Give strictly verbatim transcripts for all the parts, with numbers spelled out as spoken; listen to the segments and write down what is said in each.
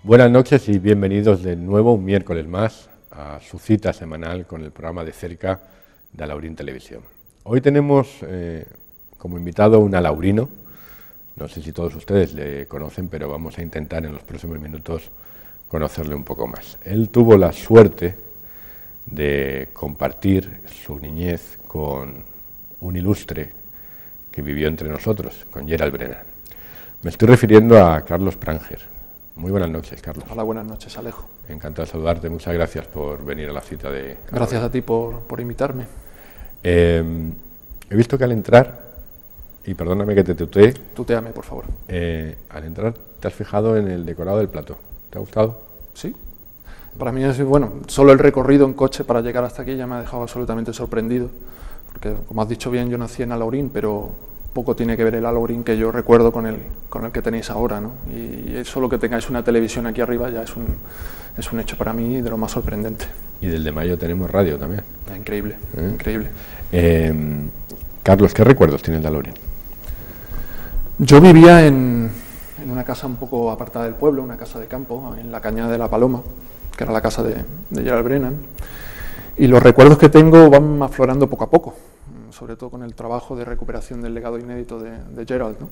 Buenas noches y bienvenidos de nuevo un miércoles más a su cita semanal con el programa De Cerca de Alaurín Televisión. Hoy tenemos eh, como invitado a un alaurino, no sé si todos ustedes le conocen, pero vamos a intentar en los próximos minutos conocerle un poco más. Él tuvo la suerte de compartir su niñez con un ilustre que vivió entre nosotros, con Gerald Brennan. Me estoy refiriendo a Carlos Pranger. Muy buenas noches, Carlos. Hola, buenas noches, Alejo. Encantado de saludarte, muchas gracias por venir a la cita de... Gracias a ti por, por invitarme. Eh, he visto que al entrar, y perdóname que te tutee... Tuteame, por favor. Eh, al entrar te has fijado en el decorado del plató. ¿Te ha gustado? Sí. Para mí es, bueno, solo el recorrido en coche para llegar hasta aquí ya me ha dejado absolutamente sorprendido, porque como has dicho bien, yo nací en Alaurín, pero poco tiene que ver el Alaurín que yo recuerdo con el, con el que tenéis ahora, ¿no? Y solo que tengáis una televisión aquí arriba ya es un, es un hecho para mí de lo más sorprendente. Y del de mayo tenemos radio también. Es increíble, ¿Eh? increíble. Eh, Carlos, ¿qué recuerdos tienes de Alaurín? Yo vivía en, en una casa un poco apartada del pueblo, una casa de campo, en la Cañada de la Paloma, que era la casa de, de Gerald Brennan, y los recuerdos que tengo van aflorando poco a poco, sobre todo con el trabajo de recuperación del legado inédito de, de Gerald, ¿no?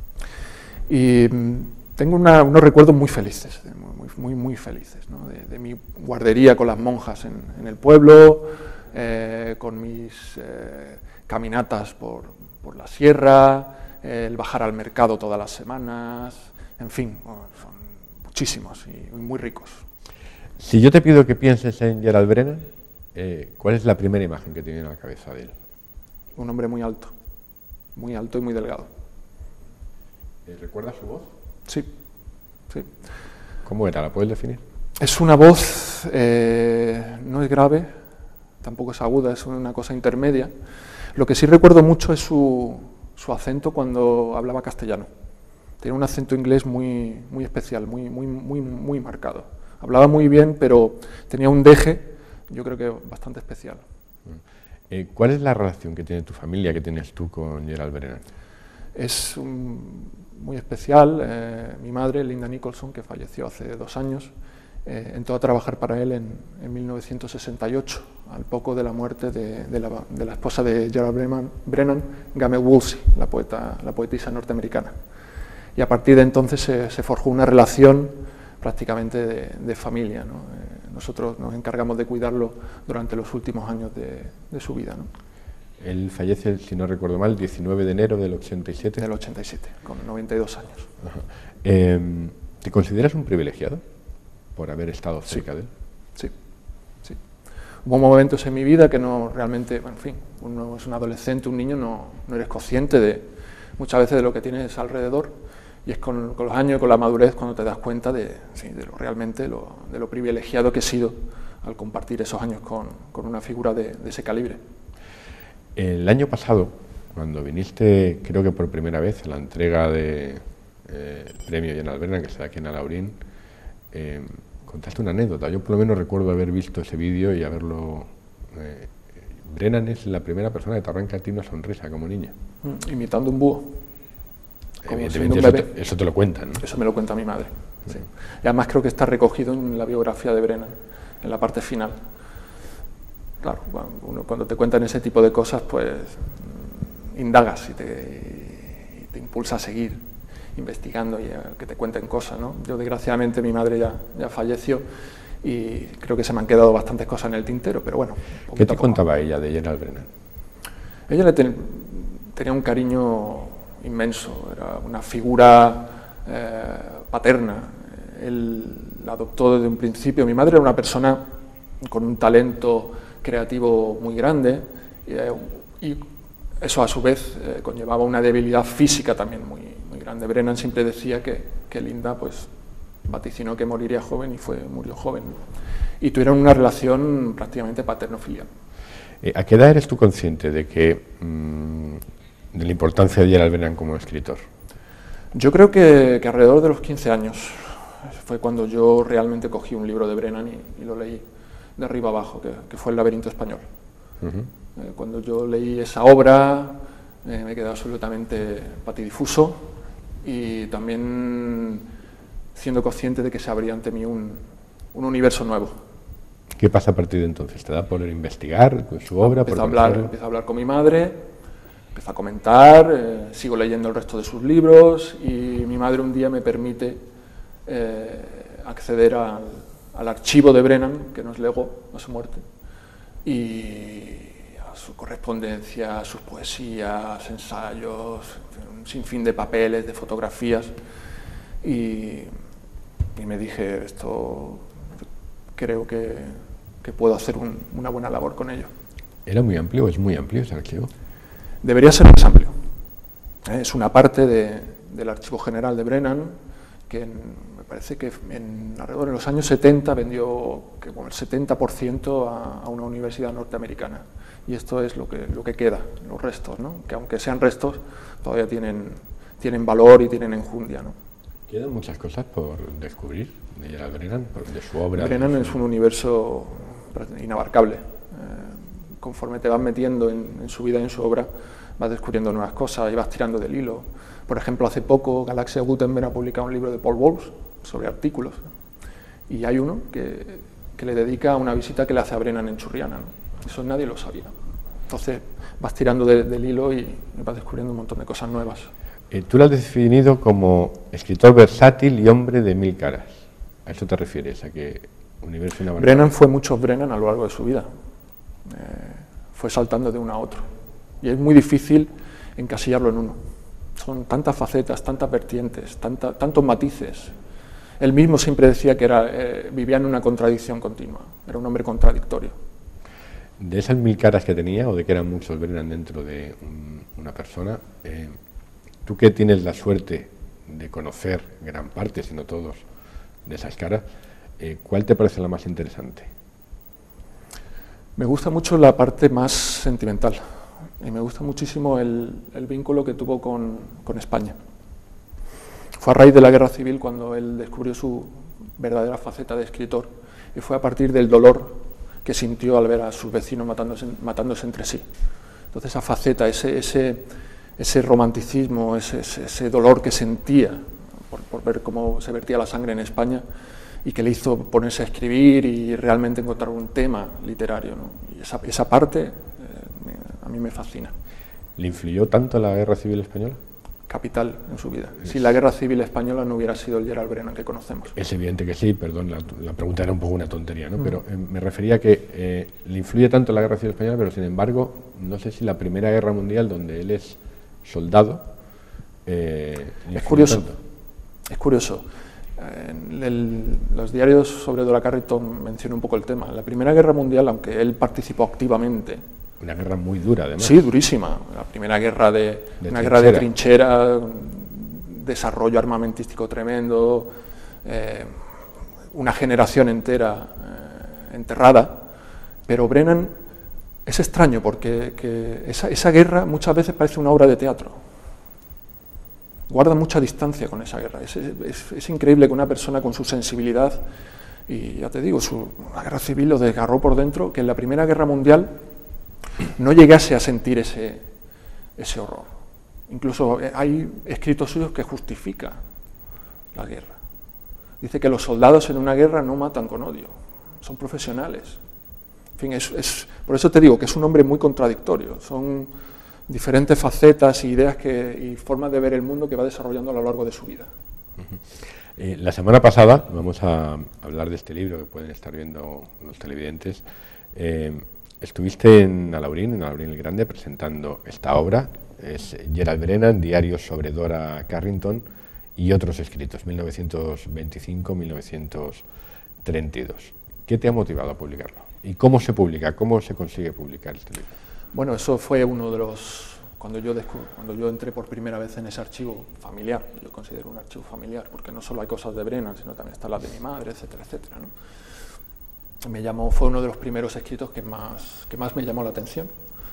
Y tengo una, unos recuerdos muy felices, muy, muy, muy felices, ¿no? de, de mi guardería con las monjas en, en el pueblo, eh, con mis eh, caminatas por, por la sierra, eh, el bajar al mercado todas las semanas, en fin, bueno, son muchísimos y muy ricos. Si yo te pido que pienses en Gerald Brennan, eh, ¿cuál es la primera imagen que te viene a la cabeza de él? Un hombre muy alto, muy alto y muy delgado. ¿Recuerdas su voz? Sí, sí. ¿Cómo era? ¿La puedes definir? Es una voz, eh, no es grave, tampoco es aguda, es una cosa intermedia. Lo que sí recuerdo mucho es su, su acento cuando hablaba castellano. Tenía un acento inglés muy, muy especial, muy, muy, muy, muy marcado. Hablaba muy bien, pero tenía un deje, yo creo que bastante especial. Eh, ¿Cuál es la relación que tiene tu familia, que tienes tú con Gerald Brennan? Es un, muy especial. Eh, mi madre, Linda Nicholson, que falleció hace dos años, eh, entró a trabajar para él en, en mil novecientos sesenta y ocho, al poco de la muerte de, de, la, de la esposa de Gerald Brennan, Brennan Gamel Woolsey, la, poeta, la poetisa norteamericana. Y a partir de entonces se, se forjó una relación prácticamente de, de familia, ¿no? Eh, nosotros nos encargamos de cuidarlo durante los últimos años de, de su vida, ¿no? Él fallece, si no recuerdo mal, el diecinueve de enero del ochenta y siete. Del ochenta y siete, con noventa y dos años. Eh, ¿Te consideras un privilegiado por haber estado cerca sí. de él? Sí, sí. Hubo momentos en mi vida que no realmente, bueno, en fin, uno es un adolescente, un niño, no, no eres consciente de muchas veces de lo que tienes alrededor, y es con, con los años y con la madurez cuando te das cuenta de, sí, de lo realmente lo, de lo privilegiado que he sido al compartir esos años con, con una figura de, de ese calibre. El año pasado, cuando viniste, creo que por primera vez, a la entrega del eh, premio Gerald Brennan, que se da aquí en Alaurín, eh, contaste una anécdota. Yo por lo menos recuerdo haber visto ese vídeo y haberlo... Eh, Brennan es la primera persona que te arranca a ti una sonrisa como niña. Mm, imitando un búho. Evidentemente eso te, eso te lo cuentan, ¿no? Eso me lo cuenta mi madre. Sí. Sí. Y además creo que está recogido en la biografía de Brennan, en la parte final. Claro, uno cuando te cuentan ese tipo de cosas, pues indagas y te, y te impulsa a seguir investigando y a que te cuenten cosas, ¿no? Yo desgraciadamente mi madre ya, ya falleció y creo que se me han quedado bastantes cosas en el tintero, pero bueno. ¿Qué te contaba ella de Gerald Brennan? Ella le ten, tenía un cariño inmenso, era una figura eh, paterna. Él la adoptó desde un principio. Mi madre era una persona con un talento creativo muy grande eh, y eso a su vez eh, conllevaba una debilidad física también muy, muy grande. Brennan siempre decía que, que Linda pues vaticinó que moriría joven y fue, murió joven. Y tuvieron una relación prácticamente paterno-filial. Eh, ¿A qué edad eres tú consciente de que mmm, de la importancia de Gerald Brennan como escritor? Yo creo que, que alrededor de los quince años fue cuando yo realmente cogí un libro de Brennan y, y lo leí de arriba abajo, que, que fue El laberinto español. Uh-huh. eh, cuando yo leí esa obra eh, me quedé absolutamente patidifuso y también siendo consciente de que se abría ante mí un, un universo nuevo. ¿Qué pasa a partir de entonces? ¿Te da por investigar con su obra? Empiezo a hablar, empiezo a hablar con mi madre, empiezo a comentar, eh, sigo leyendo el resto de sus libros y mi madre un día me permite eh, acceder al, al archivo de Brennan, que nos legó a su muerte, y a su correspondencia, a sus poesías, ensayos, un sinfín de papeles, de fotografías, y, y me dije, esto creo que, que puedo hacer un, una buena labor con ello. ¿Era muy amplio o es muy amplio ese archivo? Debería ser más amplio. Es una parte de, del archivo general de Brennan, que en, me parece que en alrededor de los años setenta vendió que, bueno, el setenta por ciento a, a una universidad norteamericana. Y esto es lo que, lo que queda, los restos, ¿no? Que aunque sean restos, todavía tienen, tienen valor y tienen enjundia, ¿no? Quedan muchas cosas por descubrir de Gerald Brennan, de su obra. Brennan su... es un universo inabarcable. Eh, conforme te vas metiendo en, en su vida y en su obra, vas descubriendo nuevas cosas y vas tirando del hilo. Por ejemplo, hace poco Galaxia Gutenberg ha publicado un libro de Paul Bowles sobre artículos, y hay uno que, que le dedica a una visita que le hace a Brennan en Churriana, ¿no? Eso nadie lo sabía. Entonces vas tirando de, del hilo y vas descubriendo un montón de cosas nuevas. Eh, tú lo has definido como escritor versátil y hombre de mil caras. ¿A eso te refieres? ¿A que universo inabarcable? Brennan fue muchos Brennan a lo largo de su vida. Eh, fue saltando de uno a otro. Y es muy difícil encasillarlo en uno. Son tantas facetas, tantas vertientes, tanta, tantos matices. Él mismo siempre decía que era, eh, vivía en una contradicción continua. Era un hombre contradictorio. De esas mil caras que tenía, o de que eran muchos Brennan dentro de un, una persona, eh, tú que tienes la suerte de conocer gran parte, si no todos, de esas caras, eh, ¿cuál te parece la más interesante? Me gusta mucho la parte más sentimental y me gusta muchísimo el, el vínculo que tuvo con, con España. Fue a raíz de la Guerra Civil cuando él descubrió su verdadera faceta de escritor, y fue a partir del dolor que sintió al ver a sus vecinos matándose, matándose entre sí. Entonces esa faceta, ese, ese, ese romanticismo, ese, ese, ese dolor que sentía por, por ver cómo se vertía la sangre en España, y que le hizo ponerse a escribir y realmente encontrar un tema literario, ¿no? Y esa, esa parte eh, me, a mí me fascina. ¿Le influyó tanto la Guerra Civil Española? Capital en su vida. Si la Guerra Civil Española no hubiera sido el Gerald Brennan que conocemos. Es evidente que sí, perdón, la, la pregunta era un poco una tontería, ¿no? Mm. Pero eh, me refería a que eh, le influye tanto la Guerra Civil Española, pero sin embargo, no sé si la Primera Guerra Mundial, donde él es soldado, eh, es curioso, tanto. es curioso. En el, los diarios sobre Dora Carrington mencionan un poco el tema. En la Primera Guerra Mundial, aunque él participó activamente, una guerra muy dura, además. Sí, durísima. La primera guerra de, de una trinchera. guerra de trinchera, desarrollo armamentístico tremendo, eh, una generación entera eh, enterrada. Pero Brennan es extraño porque que esa, esa guerra muchas veces parece una obra de teatro. Guarda mucha distancia con esa guerra. Es, es, es increíble que una persona con su sensibilidad, y ya te digo, su, la guerra civil lo desgarró por dentro, que en la Primera Guerra Mundial no llegase a sentir ese, ese horror. Incluso hay escritos suyos que justifican la guerra. Dice que los soldados en una guerra no matan con odio, son profesionales. En fin, es, es, por eso te digo que es un hombre muy contradictorio. Son diferentes facetas, ideas que, y formas de ver el mundo que va desarrollando a lo largo de su vida. Uh-huh. eh, la semana pasada, vamos a hablar de este libro que pueden estar viendo los televidentes, eh, estuviste en Alaurín, en Alaurín el Grande, presentando esta obra, es Gerald Brennan, Diarios sobre Dora Carrington y otros escritos, mil novecientos veinticinco a mil novecientos treinta y dos. ¿Qué te ha motivado a publicarlo? ¿Y cómo se publica? ¿Cómo se consigue publicar este libro? Bueno, eso fue uno de los... Cuando yo, cuando yo entré por primera vez en ese archivo familiar, yo considero un archivo familiar, porque no solo hay cosas de Brennan, sino también está las de mi madre, etcétera, etcétera, ¿no? Me llamó, fue uno de los primeros escritos que más, que más me llamó la atención.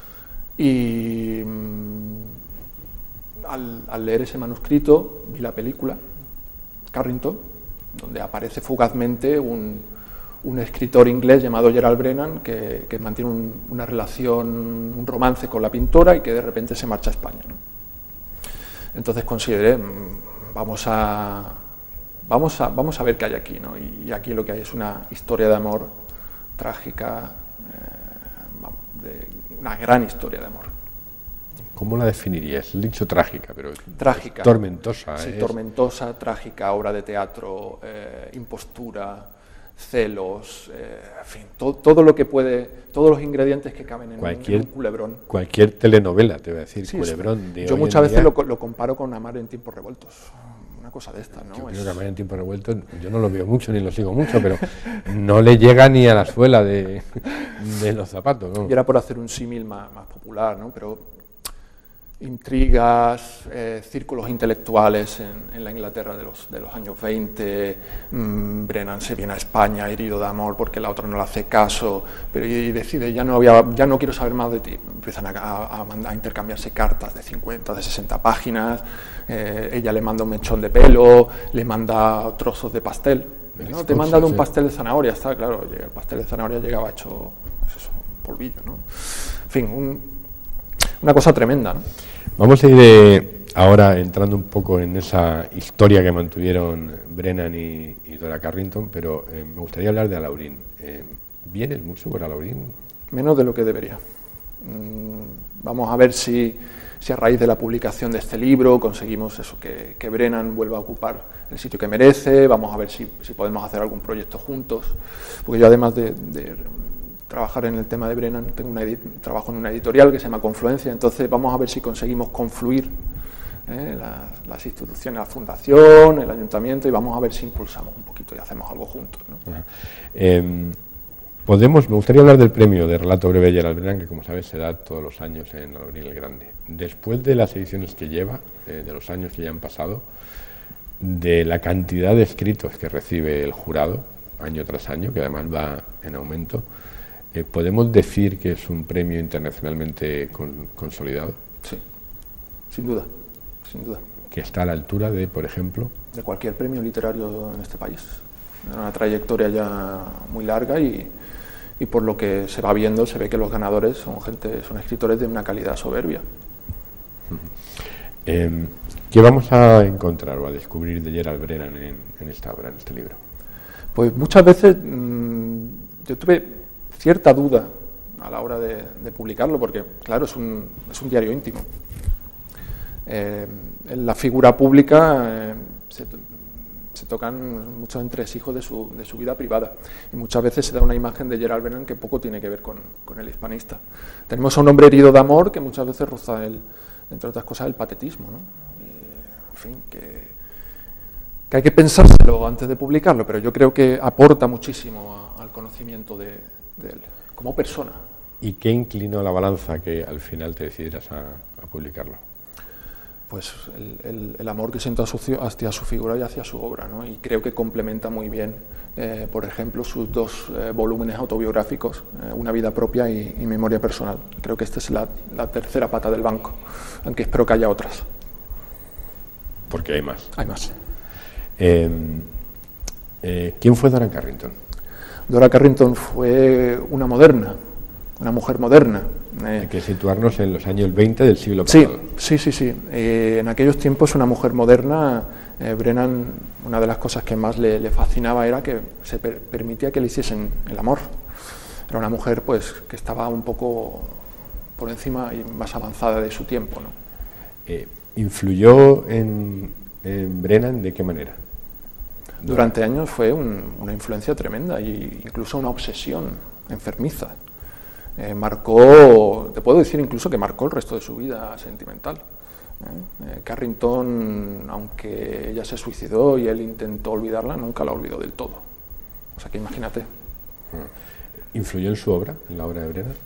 Y mmm, al, al leer ese manuscrito vi la película, Carrington, donde aparece fugazmente un, un escritor inglés llamado Gerald Brennan que, que mantiene un, una relación, un romance con la pintora y que de repente se marcha a España, ¿no? Entonces consideré, vamos a, vamos a, vamos a ver qué hay aquí, ¿no? Y, y aquí lo que hay es una historia de amor trágica, eh, de una gran historia de amor. ¿Cómo la definirías? He dicho trágica, pero trágica, tormentosa. Sí, es... tormentosa, trágica, obra de teatro, eh, impostura, celos, eh, en fin, to, todo lo que puede, todos los ingredientes que caben en, cualquier, en un culebrón. Cualquier telenovela, te voy a decir, Sí, culebrón. De yo hoy muchas veces día, lo, lo comparo con Amar en tiempos revueltos, una cosa de esta, ¿no? Yo es... creo que Amar en tiempos revueltos, yo no lo veo mucho ni lo sigo mucho, pero no le llega ni a la suela de, de los zapatos, ¿no? Y era por hacer un símil más, más popular, ¿no? Pero intrigas, eh, círculos intelectuales en, en la Inglaterra de los, de los años veinte, mmm, Brennan se viene a España herido de amor porque la otra no le hace caso, pero y, y decide, ya no, había, ya no quiero saber más de ti, empiezan a, a, a intercambiarse cartas de cincuenta, de sesenta páginas, eh, ella le manda un mechón de pelo, le manda trozos de pastel, ¿no? Te he mandado un pastel de zanahoria, está claro, el pastel de zanahoria llegaba hecho, pues eso, polvillo, ¿no? En fin, un, una cosa tremenda, ¿no? Vamos a ir eh, ahora entrando un poco en esa historia que mantuvieron Brennan y, y Dora Carrington, pero eh, me gustaría hablar de Alaurín. Eh, ¿Vienes mucho por Alaurín? Menos de lo que debería. Mm, vamos a ver si, si a raíz de la publicación de este libro conseguimos eso, que, que Brennan vuelva a ocupar el sitio que merece, vamos a ver si, si podemos hacer algún proyecto juntos, porque yo además de... de trabajar en el tema de Brennan, tengo una trabajo en una editorial que se llama Confluencia, entonces vamos a ver si conseguimos confluir eh, las, las instituciones, la fundación, el ayuntamiento, y vamos a ver si impulsamos un poquito y hacemos algo juntos, ¿no? eh, Podemos, me gustaría hablar del premio de relato breve de Gerald Brennan, que como sabes se da todos los años en Alaurín el Grande. Después de las ediciones que lleva, eh, de los años que ya han pasado, de la cantidad de escritos que recibe el jurado, año tras año, que además va en aumento, Eh, ¿podemos decir que es un premio internacionalmente con, consolidado? Sí, sin duda, sin duda. Que está a la altura de, por ejemplo... de cualquier premio literario en este país. Una trayectoria ya muy larga y, y por lo que se va viendo, se ve que los ganadores son gente, son escritores de una calidad soberbia. Eh, ¿Qué vamos a encontrar o a descubrir de Gerald Brennan en, en esta obra, en este libro? Pues muchas veces mmm, yo tuve cierta duda a la hora de, de publicarlo, porque claro, es un, es un diario íntimo. Eh, en la figura pública eh, se, se tocan muchos entresijos de su, de su vida privada, y muchas veces se da una imagen de Gerald Brennan que poco tiene que ver con, con el hispanista. Tenemos a un hombre herido de amor que muchas veces roza, el, entre otras cosas, el patetismo, ¿no? Y, en fin, que, que hay que pensárselo antes de publicarlo, pero yo creo que aporta muchísimo a, al conocimiento de, de él, como persona. ¿Y qué inclinó la balanza que al final te decidieras a, a publicarlo? Pues el, el, el amor que siento hacia su figura y hacia su obra, ¿no? Y creo que complementa muy bien, eh, por ejemplo, sus dos eh, volúmenes autobiográficos, eh, Una vida propia y, y Memoria personal. Creo que esta es la, la tercera pata del banco, aunque espero que haya otras. Porque hay más. Hay más. Eh, eh, ¿Quién fue Dora Carrington? Dora Carrington fue una moderna, una mujer moderna. Eh, Hay que situarnos en los años veinte del siglo pasado. Sí, sí, sí. sí. Eh, en aquellos tiempos una mujer moderna, eh, Brennan, una de las cosas que más le, le fascinaba era que se per permitía que le hiciesen el amor. Era una mujer pues que estaba un poco por encima y más avanzada de su tiempo, ¿no? Eh, ¿Influyó en, en Brennan de qué manera? Durante años fue un, una influencia tremenda e incluso una obsesión enfermiza. Eh, marcó, te puedo decir incluso que marcó el resto de su vida sentimental. ¿eh? Eh, Carrington, aunque ella se suicidó y él intentó olvidarla, nunca la olvidó del todo. O sea que imagínate. ¿Influyó en su obra, en la obra de Brennan?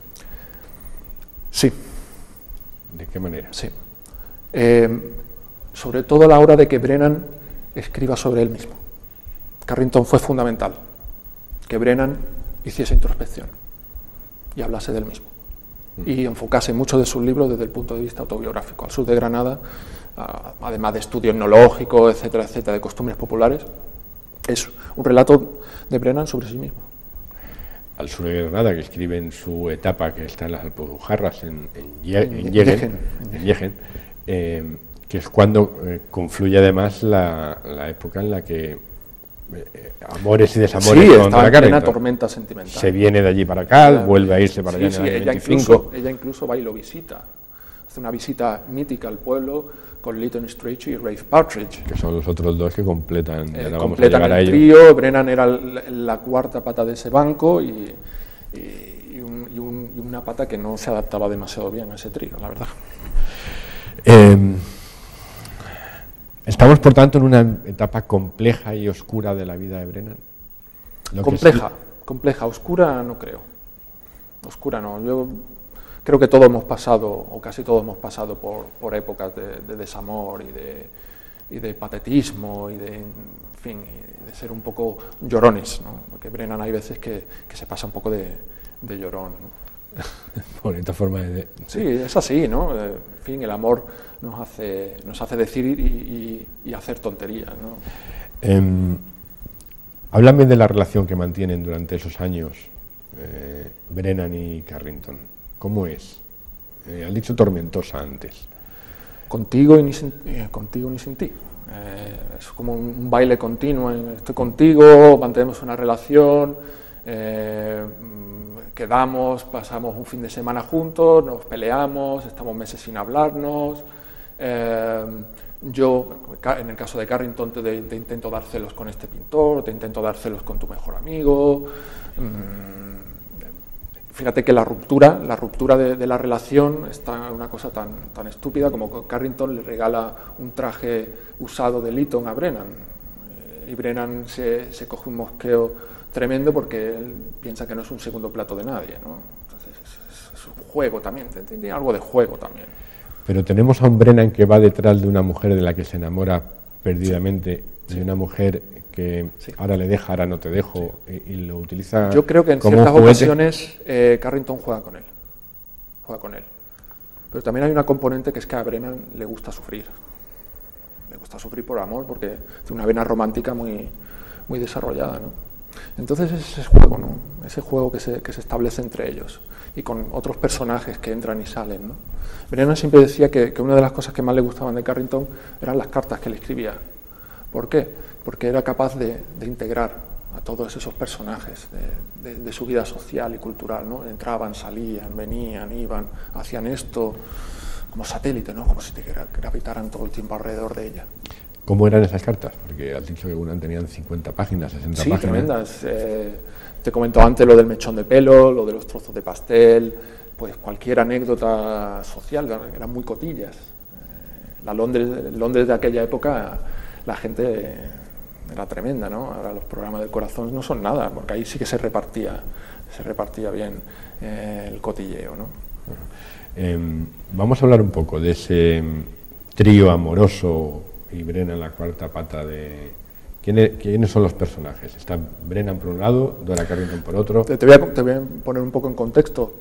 Sí. ¿De qué manera? Sí. Eh, sobre todo a la hora de que Brennan escriba sobre él mismo. Carrington fue fundamental, que Brennan hiciese introspección y hablase del mismo, mm. y enfocase muchos de sus libros desde el punto de vista autobiográfico. Al sur de Granada, a, además de estudio etnológico, etcétera, etcétera, de costumbres populares, es un relato de Brennan sobre sí mismo. Al sur de Granada, que escribe en su etapa que está en las Alpujarras, en, en, Ye en, en Yegen, en Yegen, eh, que es cuando eh, confluye además la, la época en la que eh, amores y desamores sí, con está Dora en plena Carrington. tormenta sentimental. Se viene de allí para acá, Ella, vuelve a irse para sí, allá sí, en el año ella veinticinco. incluso, ella incluso va y lo visita. Hace una visita mítica al pueblo con Lytton Strachey y Ralph Partridge. Que son los otros dos que completan, Eh, ahora vamos a completan llegar a el ellos. trío. Brennan era la, la cuarta pata de ese banco y, y, y, un, y, un, y una pata que no se adaptaba demasiado bien a ese trío, la verdad. Eh, estamos, por tanto, en una etapa compleja y oscura de la vida de Brennan. Lo que compleja, sí, compleja, oscura no creo. Oscura no. Yo creo que todos hemos pasado, o casi todos hemos pasado por, por épocas de, de desamor y de, y de patetismo y de, en fin, de ser un poco llorones, ¿no? Porque Brennan hay veces que, que se pasa un poco de, de llorón, ¿no? Bonita forma de... Sí, es así, ¿no? En fin, el amor nos hace, nos hace decir y, y, y hacer tonterías, ¿no? Eh, háblame de la relación que mantienen durante esos años eh, Brennan y Carrington. ¿Cómo es? Eh, han dicho tormentosa antes. Contigo y ni sin, eh, contigo ni sin ti. Eh, es como un, un baile continuo. Estoy contigo, mantenemos una relación, eh, quedamos, pasamos un fin de semana juntos, nos peleamos, estamos meses sin hablarnos. Eh, yo, en el caso de Carrington, te, te intento dar celos con este pintor, te intento dar celos con tu mejor amigo. Mm, Fíjate que la ruptura, la ruptura de, de la relación está una cosa tan, tan estúpida como Carrington le regala un traje usado de Lytton a Brennan. Eh, y Brennan se, se coge un mosqueo tremendo porque él piensa que no es un segundo plato de nadie, ¿no? Entonces es, es, es un juego también, tiene algo de juego también. Pero tenemos a un Brennan que va detrás de una mujer de la que se enamora perdidamente, sí, de una mujer que sí, ahora le deja, ahora no te dejo, sí, y, y lo utiliza. Yo creo que en como ciertas juguete. ocasiones eh, Carrington juega con él, juega con él. Pero también hay una componente que es que a Brennan le gusta sufrir, le gusta sufrir por amor porque tiene una vena romántica muy, muy desarrollada, ¿no? Entonces es ese juego, ¿no? Ese juego que se, que se establece entre ellos y con otros personajes que entran y salen, ¿no? Brennan siempre decía que, que una de las cosas que más le gustaban de Carrington eran las cartas que le escribía. ¿Por qué? Porque era capaz de, de integrar a todos esos personajes de, de, de su vida social y cultural, ¿no? Entraban, salían, venían, iban, hacían esto como satélite, ¿no? Como si te gravitaran todo el tiempo alrededor de ella. ¿Cómo eran esas cartas? Porque has dicho que algunas tenían cincuenta páginas, sesenta sí, páginas. Sí, tremendas. Eh, te comentó antes lo del mechón de pelo, lo de los trozos de pastel, pues cualquier anécdota social, eran muy cotillas. Eh, la Londres, Londres de aquella época, la gente era tremenda, ¿no? Ahora los programas del corazón no son nada, porque ahí sí que se repartía, se repartía bien eh, el cotilleo, ¿no? Eh, vamos a hablar un poco de ese trío amoroso y Brennan la cuarta pata de... ¿Quiénes, ¿Quiénes son los personajes? Está Brennan por un lado, Dora Carrington por otro. Te, te, voy a, te voy a poner un poco en contexto.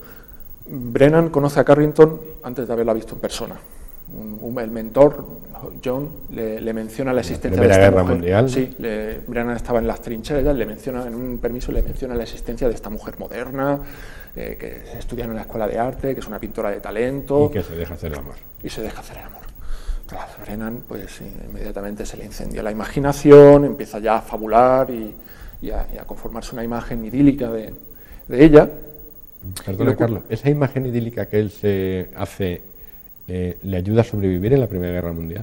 Brennan conoce a Carrington antes de haberla visto en persona. Un, un, el mentor, John, le, le menciona la existencia la Primera de esta Guerra mujer. Mundial. Sí, le, Brennan estaba en las trincheras, le menciona, en un permiso le menciona la existencia de esta mujer moderna, eh, que estudia en la escuela de arte, que es una pintora de talento. Y que se deja hacer el amor. Y se deja hacer el amor. Claro, Brennan, pues inmediatamente se le incendia la imaginación, empieza ya a fabular y, y, a, y a conformarse una imagen idílica de, de ella. Perdona, Carlos, ¿esa imagen idílica que él se hace eh, le ayuda a sobrevivir en la Primera Guerra Mundial?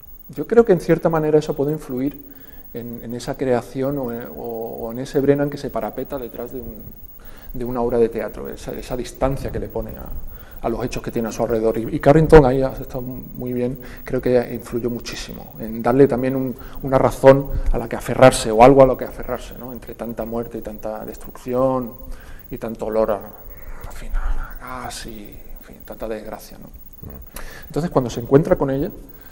Yo creo que en cierta manera eso puede influir en, en esa creación o, o, o en ese Brennan que se parapeta detrás de, un, de una obra de teatro, esa, esa distancia que le pone a, a los hechos que tiene a su alrededor. Y, y Carrington ahí ha estado muy bien, creo que influyó muchísimo en darle también un, una razón a la que aferrarse, o algo a lo que aferrarse, ¿no? Entre tanta muerte y tanta destrucción y tanto olor a, a, fin, a gas y en fin, tanta desgracia, ¿no? Entonces cuando se encuentra con ella,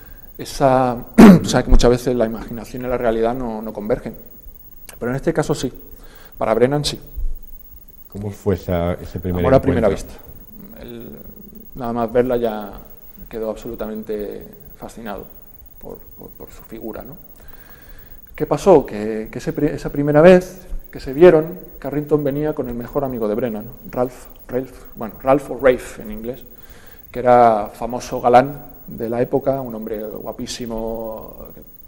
esa, tú sabes que muchas veces la imaginación y la realidad no, no convergen, pero en este caso sí, para Brennan sí. ¿Cómo fue esa, ese primer Amor a encuentro? primera vista. El, nada más verla ya quedó absolutamente fascinado por, por, por su figura, ¿no? ¿Qué pasó? Que, que ese, esa primera vez que se vieron, Carrington venía con el mejor amigo de Brennan, Ralph, Ralph, bueno, Ralph o Rafe en inglés, que era famoso galán de la época, un hombre guapísimo, que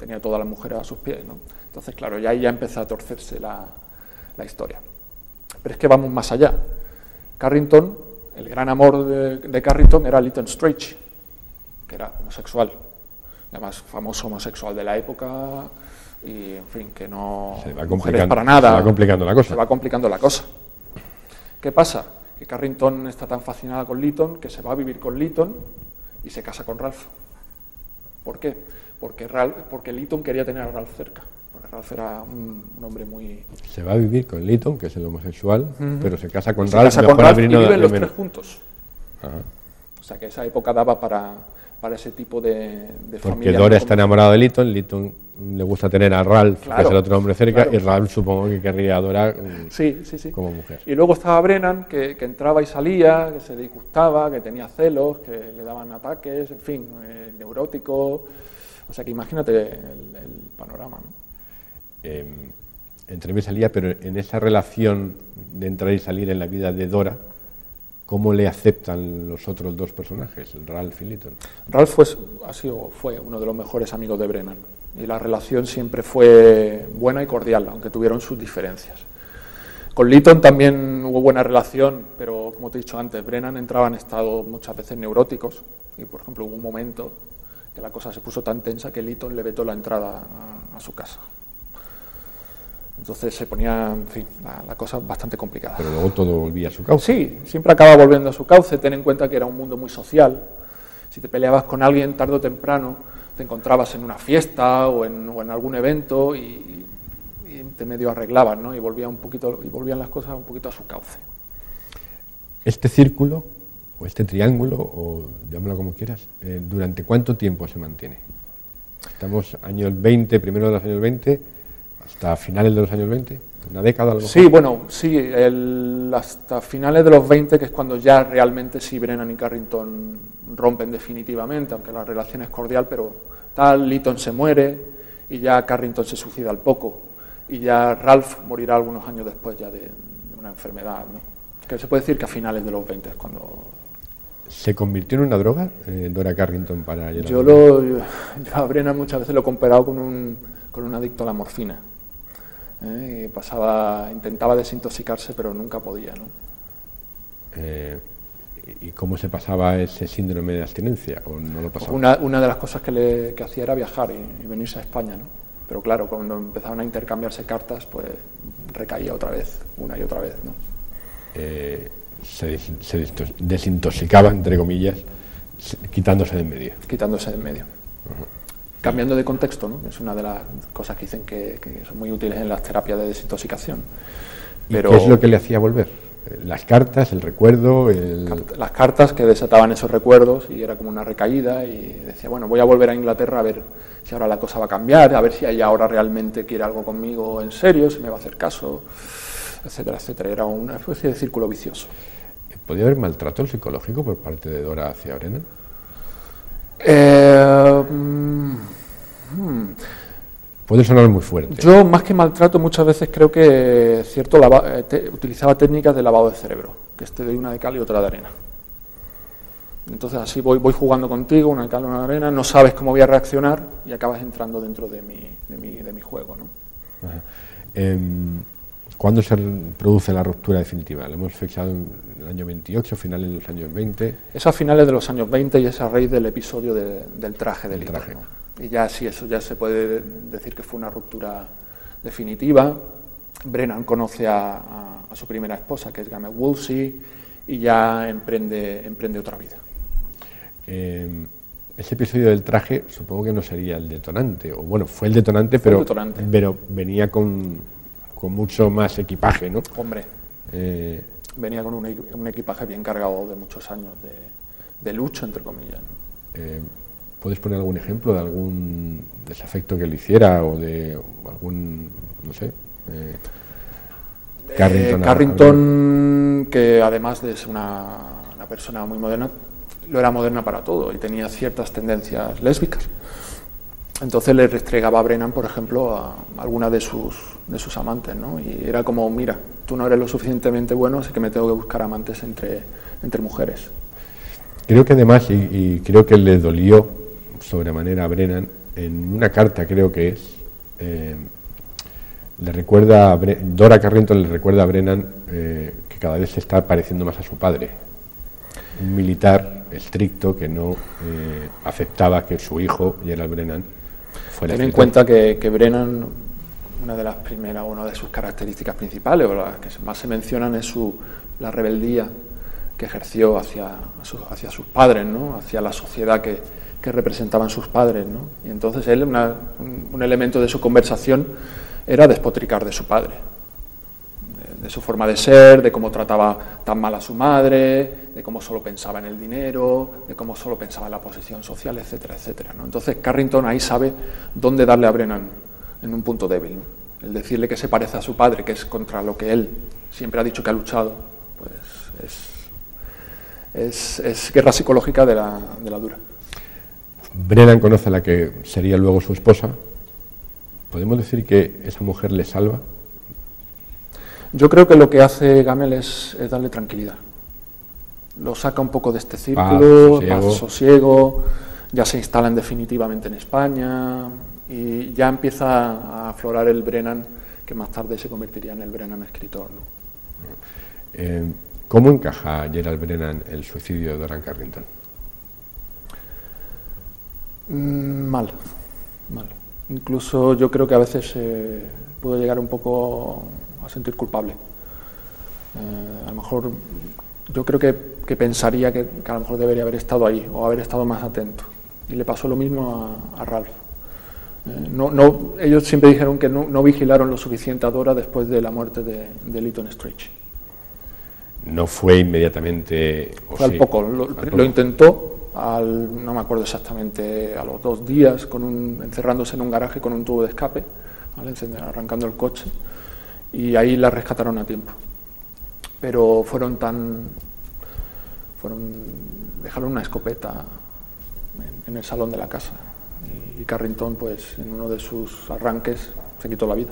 tenía todas las mujeres a sus pies, ¿no? Entonces, claro, ya ahí ya empezó a torcerse la, la historia. Pero es que vamos más allá. Carrington, el gran amor de, de Carrington era Lytton Strachey, que era homosexual, además famoso homosexual de la época, y en fin, que no se va mujeres para nada. Se va complicando la cosa. Se va complicando la cosa. ¿Qué pasa? Que Carrington está tan fascinada con Lytton que se va a vivir con Lytton y se casa con Ralph. ¿Por qué? Porque, Ralph, porque Lytton quería tener a Ralph cerca, porque Ralph era un, un hombre muy... Se va a vivir con Lytton, que es el homosexual, uh-huh. pero se casa con se Ralph, casa con Ralph y viven de los menos. tres juntos. Ajá. O sea que esa época daba para, para ese tipo de, de Porque familia. Dora está enamorada de Lytton, Lytton le gusta tener a Ralph, claro, que es el otro hombre cerca, claro. y Ralph supongo que querría a Dora sí, sí, sí. como mujer. Y luego estaba Brennan, que, que entraba y salía, que se disgustaba, que tenía celos, que le daban ataques, en fin, eh, neurótico. O sea que imagínate el, el panorama, ¿no? Eh, entre y salía, pero en esa relación de entrar y salir en la vida de Dora, ¿cómo le aceptan los otros dos personajes, Ralph y Lytton? Ralph fue, ha sido, fue uno de los mejores amigos de Brennan y la relación siempre fue buena y cordial, aunque tuvieron sus diferencias. Con Lytton también hubo buena relación, pero como te he dicho antes, Brennan entraba en estados muchas veces neuróticos y, por ejemplo, hubo un momento que la cosa se puso tan tensa que Lytton le vetó la entrada a, a su casa. Entonces se ponía, en fin, la, la cosa bastante complicada. Pero luego todo volvía a su cauce. Sí, siempre acaba volviendo a su cauce. Ten en cuenta que era un mundo muy social. Si te peleabas con alguien tarde o temprano, te encontrabas en una fiesta o en, o en algún evento y, y te medio arreglabas, ¿no? Y volvía un poquito, y volvían las cosas un poquito a su cauce. Este círculo, o este triángulo, o llámalo como quieras, eh, ¿durante cuánto tiempo se mantiene? Estamos años veinte, primero de los años veinte, hasta finales de los años veinte, una década a lo mejor. Sí, bueno, sí, el, hasta finales de los veinte, que es cuando ya realmente sí Brennan y Carrington rompen definitivamente, aunque la relación es cordial, pero tal, Lytton se muere y ya Carrington se suicida al poco y ya Ralph morirá algunos años después ya de, de una enfermedad, ¿no? Que se puede decir que a finales de los veinte es cuando... ¿Se convirtió en una droga, eh, Dora Carrington, para llegar Yo, lo, yo, yo a Brennan muchas veces lo he comparado con un, con un adicto a la morfina. ¿eh? Y pasaba, intentaba desintoxicarse, pero nunca podía, ¿no? Eh, ¿Y cómo se pasaba ese síndrome de abstinencia? ¿O no lo pasaba? Una, una de las cosas que, le, que hacía era viajar y, y venirse a España, ¿no? Pero claro, cuando empezaban a intercambiarse cartas, pues recaía otra vez, una y otra vez, ¿no? Eh, se, se desintoxicaba, entre comillas, quitándose de en medio. Quitándose de en medio. Uh-huh. Cambiando de contexto, ¿no? Es una de las cosas que dicen que, que son muy útiles en las terapias de desintoxicación. Pero ¿y qué es lo que le hacía volver? Las cartas, el recuerdo... El... Las cartas que desataban esos recuerdos y era como una recaída y decía, bueno, voy a volver a Inglaterra a ver si ahora la cosa va a cambiar, a ver si ella ahora realmente quiere algo conmigo en serio, si me va a hacer caso, etcétera, etcétera. Era una especie de círculo vicioso. ¿Podía haber maltrato psicológico por parte de Dora hacia Brennan? Eh, hmm. Puede sonar muy fuerte. Yo, más que maltrato, muchas veces creo que cierto lava, te, utilizaba técnicas de lavado de cerebro, que te doy una de cal y otra de arena. Entonces así voy, voy jugando contigo, una de cal y una de arena, no sabes cómo voy a reaccionar y acabas entrando dentro de mi, de mi, de mi juego, ¿no? Ajá. Eh, ¿Cuándo se produce la ruptura definitiva? Lo hemos fechado en el año veintiocho, finales de los años veinte. Es a finales de los años veinte y es a raíz del episodio de, del traje del traje. ¿no? Y ya sí, eso ya se puede decir que fue una ruptura definitiva. Brennan conoce a, a, a su primera esposa, que es Gamma Woolsey, y ya emprende, emprende otra vida. Eh, ese episodio del traje supongo que no sería el detonante, o bueno, fue el detonante, fue pero, el detonante. pero venía con, con mucho más equipaje, ¿no? Hombre, eh, venía con un, un equipaje bien cargado de muchos años de, de lucha, entre comillas, ¿no? eh, ¿Puedes poner algún ejemplo de algún desafecto que le hiciera o de o algún, no sé, eh, Carrington? Eh, Carrington, que además de ser una, una persona muy moderna, lo era moderna para todo y tenía ciertas tendencias lésbicas. Entonces le restregaba a Brennan, por ejemplo, a alguna de sus, de sus amantes, ¿no? Y era como, mira, tú no eres lo suficientemente bueno, así que me tengo que buscar amantes entre, entre mujeres. Creo que además, y, y creo que le dolió sobremanera a Brennan, en una carta creo que es, eh, le recuerda a Bre- Dora Carrington le recuerda a Brennan eh, que cada vez se está pareciendo más a su padre, un militar estricto que no eh, aceptaba que su hijo, Gerald Brennan, fuera Ten en escritor. cuenta que, que Brennan, una de las primeras, una de sus características principales, o las que más se mencionan, es su, la rebeldía que ejerció hacia, su, hacia sus padres, ¿no? Hacia la sociedad que, que representaban sus padres, ¿no? Y entonces él, una, un, un elemento de su conversación era despotricar de su padre, de, de su forma de ser, de cómo trataba tan mal a su madre, de cómo solo pensaba en el dinero, de cómo solo pensaba en la posición social, etcétera, etcétera, ¿no? Entonces Carrington ahí sabe dónde darle a Brennan en un punto débil, ¿no? El decirle que se parece a su padre, que es contra lo que él siempre ha dicho que ha luchado, pues es, es, es guerra psicológica de la, de la dura. Brennan conoce a la que sería luego su esposa. ¿Podemos decir que esa mujer le salva? Yo creo que lo que hace Gamel es, es darle tranquilidad. Lo saca un poco de este círculo, Paz, paz, sosiego. sosiego, ya se instalan definitivamente en España y ya empieza a aflorar el Brennan que más tarde se convertiría en el Brennan escritor, ¿no? Eh, ¿Cómo encaja Gerald Brennan el suicidio de Dora Carrington? Mm, mal, mal. Incluso yo creo que a veces eh, puedo llegar un poco a sentir culpable. Eh, a lo mejor yo creo que, que pensaría que, que a lo mejor debería haber estado ahí o haber estado más atento. Y le pasó lo mismo a, a Ralph. Eh, no, no, ellos siempre dijeron que no, no vigilaron lo suficiente a Dora después de la muerte de, de Lytton Stretch. No fue inmediatamente... o Fue al sí, poco, lo, al poco. lo intentó, al, no me acuerdo exactamente, a los dos días, con un, encerrándose en un garaje con un tubo de escape, ¿vale? Arrancando el coche, y ahí la rescataron a tiempo. Pero fueron tan... fueron dejaron una escopeta en, en el salón de la casa, y, y Carrington, pues, en uno de sus arranques, se quitó la vida.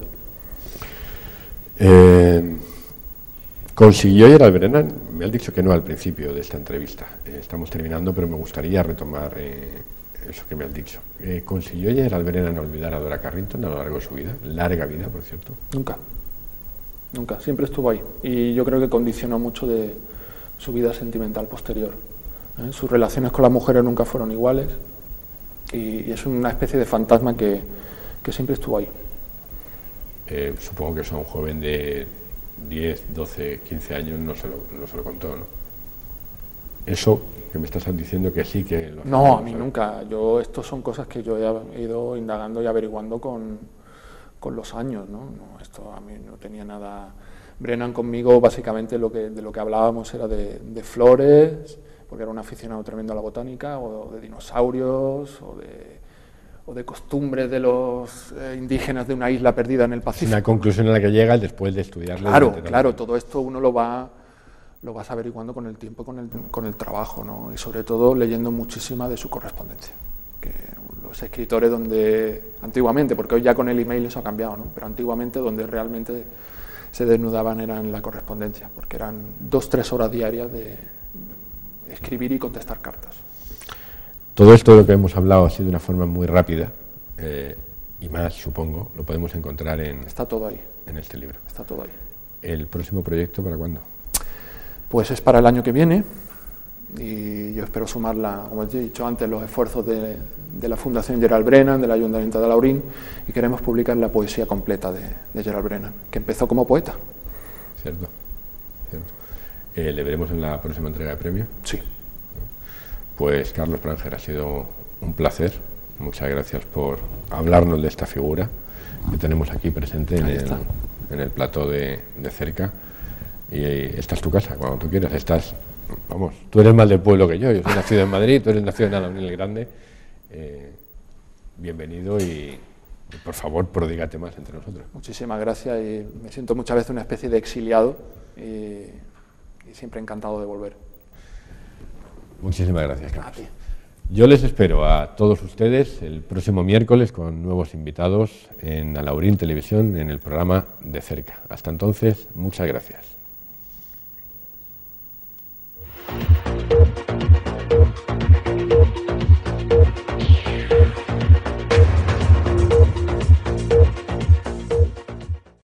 Eh, ¿Consiguió Gerald Brennan? Me has dicho que no al principio de esta entrevista. Eh, estamos terminando, pero me gustaría retomar eh, eso que me has dicho. Eh, ¿Consiguió Gerald Brennan olvidar a Dora Carrington a lo largo de su vida? Larga vida, por cierto. Nunca, nunca, siempre estuvo ahí. Y yo creo que condicionó mucho de su vida sentimental posterior. ¿eh? Sus relaciones con las mujeres nunca fueron iguales y, y es una especie de fantasma que, que siempre estuvo ahí. Eh, supongo que eso a un joven de diez, doce, quince años no se lo, no se lo contó, ¿no? Eso que me estás diciendo que sí que... Lo No, a mí nunca. Yo, esto son cosas que yo he ido indagando y averiguando con, con los años, ¿no? No, esto a mí no tenía nada... Brennan conmigo, básicamente, lo que, de lo que hablábamos era de, de flores, porque era un aficionado tremendo a la botánica, o de dinosaurios, o de, o de costumbres de los eh, indígenas de una isla perdida en el Pacífico. Una conclusión a la que llega después de estudiarlo. Claro, claro, todo esto uno lo va... lo vas averiguando con el tiempo, con el, con el trabajo, ¿no? Y sobre todo leyendo muchísima de su correspondencia. Que los escritores donde, antiguamente, porque hoy ya con el email eso ha cambiado, ¿no? Pero antiguamente donde realmente se desnudaban era en la correspondencia, porque eran dos, tres horas diarias de escribir y contestar cartas. Todo esto de lo que hemos hablado ha sido de una forma muy rápida, eh, y más, supongo, lo podemos encontrar en, Está todo ahí, en este libro. está todo ahí. ¿El próximo proyecto para cuándo? Pues es para el año que viene y yo espero sumar, la, como he dicho antes, los esfuerzos de, de la Fundación Gerald Brennan, del Ayuntamiento de Alhaurín, y queremos publicar la poesía completa de, de Gerald Brennan, que empezó como poeta. ¿Cierto? ¿Cierto? Eh, ¿Le veremos en la próxima entrega de premio? Sí. Pues Carlos Pranger, ha sido un placer. Muchas gracias por hablarnos de esta figura que tenemos aquí presente en el, en el plató de, de cerca. Y esta es tu casa, cuando tú quieras. Estás, vamos, tú eres más del pueblo que yo. Yo soy nacido en Madrid, tú eres nacido en Alhaurín el Grande. Eh, bienvenido y, y, por favor, prodígate más entre nosotros. Muchísimas gracias y me siento muchas veces una especie de exiliado y, y siempre encantado de volver. Muchísimas gracias, Carlos. Yo les espero a todos ustedes el próximo miércoles con nuevos invitados en Alhaurín Televisión en el programa De Cerca. Hasta entonces, muchas gracias.